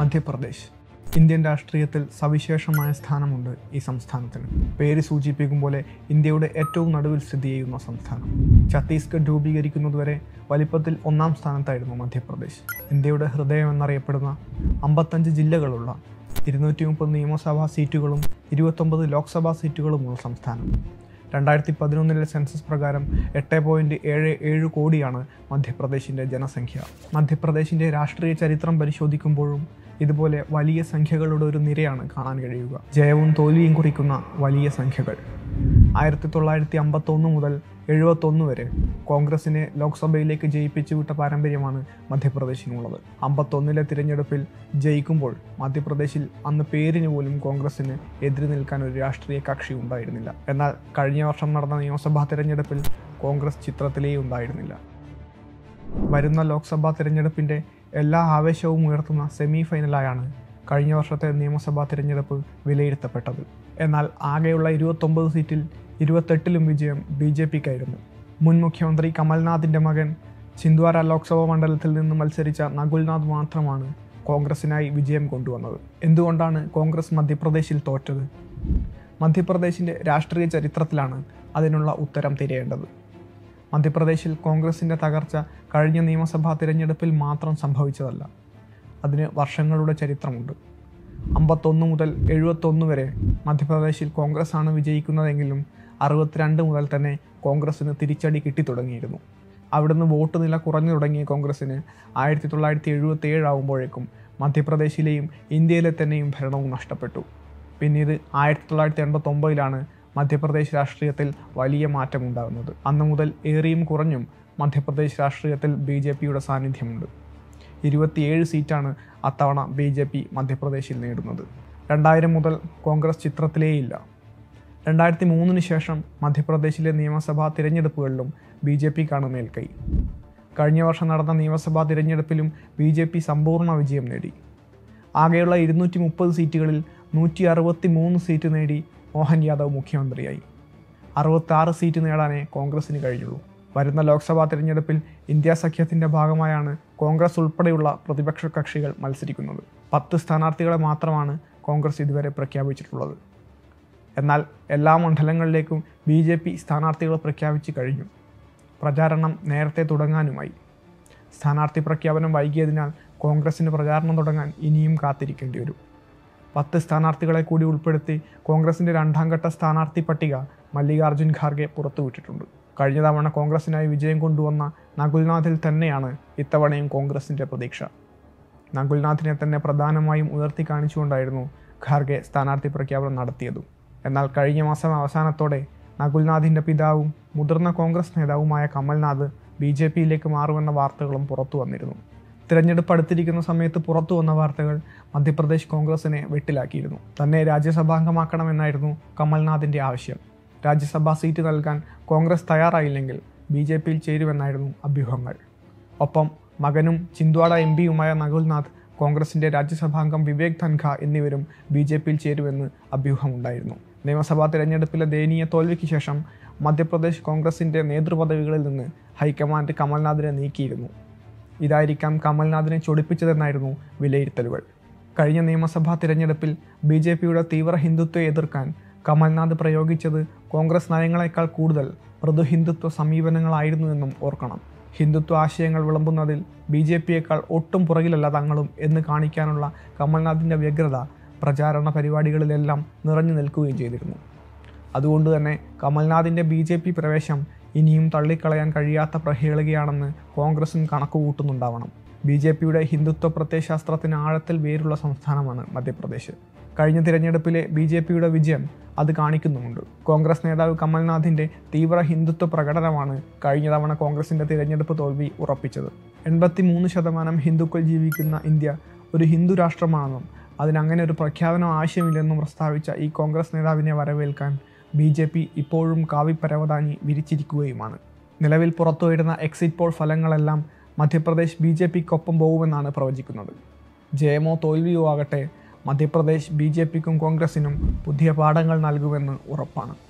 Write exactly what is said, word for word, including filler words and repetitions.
Madhya Pradesh Indian രാഷ്ട്രീയത്തിൽ സവിശേഷമായ സ്ഥാനമുണ്ട് ഈ സംസ്ഥാനത്തിന്. പേര് സൂചിപ്പിക്കും പോലെ ഇന്ത്യയുടെ ഏറ്റവും നടുവിൽ സ്ഥിതി ചെയ്യുന്ന സംസ്ഥാനം. ഛത്തീസ്ഗഡ് രൂപീകരിക്കുന്നതുവരെ വലിപ്പത്തിൽ ഒന്നാം സ്ഥാനത്തായിരുന്നു മധ്യപ്രദേശ്. ഇന്ത്യയുടെ ഹൃദയം എന്നറിയപ്പെടുന്ന അമ്പത്തഞ്ച് ജില്ലകളുള്ള ഇരുന്നൂറ്റി മുപ്പത് നിയമസഭാ സീറ്റുകളും ഇരുപത്തൊമ്പത് ലോക്സഭാ സീറ്റുകളുമുള്ള സംസ്ഥാനം. രണ്ടായിരത്തി പതിനൊന്നിലെ സെൻസസ് പ്രകാരം എട്ട് പോയിൻറ്റ് ഏഴ് ഏഴ് കോടിയാണ് മധ്യപ്രദേശിൻ്റെ ജനസംഖ്യ. മധ്യപ്രദേശിൻ്റെ രാഷ്ട്രീയ ചരിത്രം പരിശോധിക്കുമ്പോഴും ഇതുപോലെ വലിയ സംഖ്യകളുടെ ഒരു നിരയാണ് കാണാൻ കഴിയുക. ജയവും തോൽവിയും കുറിക്കുന്ന വലിയ സംഖ്യകൾ. ആയിരത്തി തൊള്ളായിരത്തി അമ്പത്തൊന്ന് മുതൽ എഴുപത്തൊന്ന് വരെ കോൺഗ്രസിനെ ലോക്സഭയിലേക്ക് ജയിപ്പിച്ചു വിട്ട പാരമ്പര്യമാണ് മധ്യപ്രദേശിനുള്ളത്. അമ്പത്തൊന്നിലെ തിരഞ്ഞെടുപ്പിൽ ജയിക്കുമ്പോൾ മധ്യപ്രദേശിൽ അന്ന് പേരിന് പോലും കോൺഗ്രസിന് എതിര് നിൽക്കാൻ ഒരു രാഷ്ട്രീയ കക്ഷി ഉണ്ടായിരുന്നില്ല. എന്നാൽ കഴിഞ്ഞ വർഷം നടന്ന നിയമസഭാ തിരഞ്ഞെടുപ്പിൽ കോൺഗ്രസ് ചിത്രത്തിലേ ഉണ്ടായിരുന്നില്ല. വരുന്ന ലോക്സഭാ തിരഞ്ഞെടുപ്പിൻ്റെ എല്ലാ ആവേശവും ഉയർത്തുന്ന സെമി ഫൈനലായാണ് കഴിഞ്ഞ വർഷത്തെ നിയമസഭാ തിരഞ്ഞെടുപ്പ് വിലയിരുത്തപ്പെട്ടത്. എന്നാൽ ആകെയുള്ള ഇരുപത്തൊമ്പത് സീറ്റിൽ ഇരുപത്തെട്ടിലും വിജയം ബി ജെ പിക്കായിരുന്നു. മുൻ മുഖ്യമന്ത്രി കമൽനാഥിൻ്റെ മകൻ ചിന്ദ്വാര ലോക്സഭാ മണ്ഡലത്തിൽ നിന്ന് മത്സരിച്ച നകുൽനാഥ് മാത്രമാണ് കോൺഗ്രസിനായി വിജയം കൊണ്ടുവന്നത്. എന്തുകൊണ്ടാണ് കോൺഗ്രസ് മധ്യപ്രദേശിൽ തോറ്റത്? മധ്യപ്രദേശിൻ്റെ രാഷ്ട്രീയ ചരിത്രത്തിലാണ് അതിനുള്ള ഉത്തരം തിരയേണ്ടത്. മധ്യപ്രദേശിൽ കോൺഗ്രസിൻ്റെ തകർച്ച കഴിഞ്ഞ നിയമസഭാ തിരഞ്ഞെടുപ്പിൽ മാത്രം സംഭവിച്ചതല്ല. അതിന് വർഷങ്ങളുടെ ചരിത്രമുണ്ട്. അമ്പത്തൊന്ന് മുതൽ എഴുപത്തൊന്ന് വരെ മധ്യപ്രദേശിൽ കോൺഗ്രസ് ആണ് വിജയിക്കുന്നതെങ്കിലും അറുപത്തിരണ്ട് മുതൽ തന്നെ കോൺഗ്രസ്സിന് തിരിച്ചടി കിട്ടിത്തുടങ്ങിയിരുന്നു. അവിടുന്ന് വോട്ട് നില കുറഞ്ഞു തുടങ്ങിയ കോൺഗ്രസ്സിന് ആയിരത്തി തൊള്ളായിരത്തി എഴുപത്തി ഏഴ് ആകുമ്പോഴേക്കും മധ്യപ്രദേശിലെയും ഇന്ത്യയിലെ തന്നെയും ഭരണവും നഷ്ടപ്പെട്ടു. പിന്നീട് ആയിരത്തി തൊള്ളായിരത്തി എൺപത്തൊമ്പതിലാണ് മധ്യപ്രദേശ് രാഷ്ട്രീയത്തിൽ വലിയ മാറ്റമുണ്ടാകുന്നത്. അന്നു മുതൽ ഏറിയും കുറഞ്ഞും മധ്യപ്രദേശ് രാഷ്ട്രീയത്തിൽ ബി ജെ പിയുടെ സാന്നിധ്യമുണ്ട്. ഇരുപത്തിയേഴ് സീറ്റാണ് അത്തവണ ബി ജെ പി മധ്യപ്രദേശിൽ നേടുന്നത്. രണ്ടായിരം മുതൽ കോൺഗ്രസ് ചിത്രത്തിലേയില്ല. രണ്ടായിരത്തി മൂന്നിന് ശേഷം മധ്യപ്രദേശിലെ നിയമസഭാ തിരഞ്ഞെടുപ്പുകളിലും ബി ജെ പിക്കാണ് മേൽക്കൈ. കഴിഞ്ഞ വർഷം നടന്ന നിയമസഭാ തിരഞ്ഞെടുപ്പിലും ബി ജെ പി സമ്പൂർണ്ണ വിജയം നേടി. ആകെയുള്ള ഇരുന്നൂറ്റി മുപ്പത് സീറ്റുകളിൽ നൂറ്റി അറുപത്തി മൂന്ന് സീറ്റ് നേടി മോഹൻ യാദവ് മുഖ്യമന്ത്രിയായി. അറുപത്താറ് സീറ്റ് നേടാനേ കോൺഗ്രസിന് കഴിഞ്ഞുള്ളൂ. വരുന്ന ലോക്സഭാ തിരഞ്ഞെടുപ്പിൽ ഇന്ത്യ സഖ്യത്തിൻ്റെ ഭാഗമായാണ് കോൺഗ്രസ് ഉൾപ്പെടെയുള്ള പ്രതിപക്ഷ കക്ഷികൾ മത്സരിക്കുന്നത്. പത്ത് സ്ഥാനാർത്ഥികളെ മാത്രമാണ് കോൺഗ്രസ് ഇതുവരെ പ്രഖ്യാപിച്ചിട്ടുള്ളത്. എന്നാൽ എല്ലാ മണ്ഡലങ്ങളിലേക്കും ബി ജെ പി സ്ഥാനാർത്ഥികളെ പ്രഖ്യാപിച്ചു കഴിഞ്ഞു. പ്രചാരണം നേരത്തെ തുടങ്ങാനുമായി. സ്ഥാനാർത്ഥി പ്രഖ്യാപനം വൈകിയതിനാൽ കോൺഗ്രസിന് പ്രചാരണം തുടങ്ങാൻ ഇനിയും കാത്തിരിക്കേണ്ടി വരും. പത്ത് സ്ഥാനാർത്ഥികളെ കൂടി ഉൾപ്പെടുത്തി കോൺഗ്രസിൻ്റെ രണ്ടാം ഘട്ട സ്ഥാനാർത്ഥി പട്ടിക മല്ലികാർജ്ജുൻ ഖാർഗെ പുറത്തുവിട്ടിട്ടുണ്ട്. കഴിഞ്ഞ തവണ കോൺഗ്രസിനായി വിജയം കൊണ്ടുവന്ന നകുൽനാഥിൽ തന്നെയാണ് ഇത്തവണയും കോൺഗ്രസിൻ്റെ പ്രതീക്ഷ. നകുൽനാഥിനെ തന്നെ പ്രധാനമായും ഉയർത്തി കാണിച്ചുകൊണ്ടായിരുന്നു ഖാർഗെ സ്ഥാനാർത്ഥി പ്രഖ്യാപനം നടത്തിയതും. എന്നാൽ കഴിഞ്ഞ മാസം അവസാനത്തോടെ നകുൽനാഥിൻ്റെ പിതാവും മുതിർന്ന കോൺഗ്രസ് നേതാവുമായ കമൽനാഥ് ബി ജെ പിയിലേക്ക് മാറുമെന്ന വാർത്തകളും പുറത്തു വന്നിരുന്നു. തിരഞ്ഞെടുപ്പ് അടുത്തിരിക്കുന്ന സമയത്ത് പുറത്തു വന്ന വാർത്തകൾ മധ്യപ്രദേശ് കോൺഗ്രസിനെ വെട്ടിലാക്കിയിരുന്നു. തന്നെ രാജ്യസഭാംഗമാക്കണമെന്നായിരുന്നു കമൽനാഥിൻ്റെ ആവശ്യം. രാജ്യസഭാ സീറ്റ് നൽകാൻ കോൺഗ്രസ് തയ്യാറായില്ലെങ്കിൽ ബി ജെ പിയിൽ ചേരുമെന്നായിരുന്നു അഭ്യൂഹങ്ങൾ. ഒപ്പം മകനും ചിന്ദ്വാഡ എം പിയുമായ നകുൽനാഥ്, കോൺഗ്രസിൻ്റെ രാജ്യസഭാംഗം വിവേക് ധൻഖ എന്നിവരും ബി ജെ പിയിൽ ചേരുമെന്ന് അഭ്യൂഹമുണ്ടായിരുന്നു. നിയമസഭാ തിരഞ്ഞെടുപ്പിലെ ദയനീയ തോൽവിക്ക് ശേഷം മധ്യപ്രദേശ് കോൺഗ്രസിൻ്റെ നേതൃപദവികളിൽ നിന്ന് ഹൈക്കമാൻഡ് കമൽനാഥിനെ നീക്കിയിരുന്നു. ഇതായിരിക്കാം കമൽനാഥിനെ ചൊടിപ്പിച്ചതെന്നായിരുന്നു വിലയിരുത്തലുകൾ. കഴിഞ്ഞ നിയമസഭാ തിരഞ്ഞെടുപ്പിൽ ബി ജെ പിയുടെ തീവ്ര ഹിന്ദുത്വത്തെ എതിർക്കാൻ കമൽനാഥ് പ്രയോഗിച്ചത് കോൺഗ്രസ് നയങ്ങളെക്കാൾ കൂടുതൽ മൃദു ഹിന്ദുത്വ സമീപനങ്ങളായിരുന്നു എന്നും ഓർക്കണം. ഹിന്ദുത്വ ആശയങ്ങൾ വിളമ്പുന്നതിൽ ബി ജെ പിയേക്കാൾ ഒട്ടും പുറകിലല്ല തങ്ങളും എന്ന് കാണിക്കാനുള്ള കമൽനാഥിൻ്റെ വ്യഗ്രത പ്രചാരണ പരിപാടികളിലെല്ലാം നിറഞ്ഞു നിൽക്കുകയും ചെയ്തിരുന്നു. അതുകൊണ്ട് തന്നെ കമൽനാഥിൻ്റെ ബി ജെ പി പ്രവേശം ഇനിയും തള്ളിക്കളയാൻ കഴിയാത്ത പ്രഹേളികയാണെന്ന് കോൺഗ്രസും കണക്കുകൂട്ടുന്നുണ്ടാവണം. ബി ജെ പിയുടെ ഹിന്ദുത്വ പ്രത്യയശാസ്ത്രത്തിന് ആഴത്തിൽ വേരുള്ള സംസ്ഥാനമാണ് മധ്യപ്രദേശ്. കഴിഞ്ഞ തിരഞ്ഞെടുപ്പിലെ ബി ജെ പിയുടെ വിജയം അത് കാണിക്കുന്നുമുണ്ട്. കോൺഗ്രസ് നേതാവ് കമൽനാഥിൻ്റെ തീവ്ര ഹിന്ദുത്വ പ്രകടനമാണ് കഴിഞ്ഞ തവണ കോൺഗ്രസിൻ്റെ തിരഞ്ഞെടുപ്പ് തോൽവി ഉറപ്പിച്ചത്. എൺപത്തി മൂന്ന് ശതമാനം ഹിന്ദുക്കൾ ജീവിക്കുന്ന ഇന്ത്യ ഒരു ഹിന്ദു രാഷ്ട്രമാണെന്നും അതിനങ്ങനെ ഒരു പ്രഖ്യാപനം ആവശ്യമില്ലെന്നും പ്രസ്താവിച്ച ഈ കോൺഗ്രസ് നേതാവിനെ വരവേൽക്കാൻ ബി ജെ പി ഇപ്പോഴും കാവിപ്പരവതാനി വിരിച്ചിരിക്കുകയുമാണ്. നിലവിൽ പുറത്തുവരുന്ന എക്സിറ്റ് പോൾ ഫലങ്ങളെല്ലാം മധ്യപ്രദേശ് ബി ജെ പിക്കൊപ്പം പോകുമെന്നാണ് പ്രവചിക്കുന്നത്. ജയമോ തോൽവിയോ ആകട്ടെ, മധ്യപ്രദേശ് ബി ജെ പിക്കും കോൺഗ്രസിനും പുതിയ പാഠങ്ങൾ നൽകുമെന്ന് ഉറപ്പാണ്.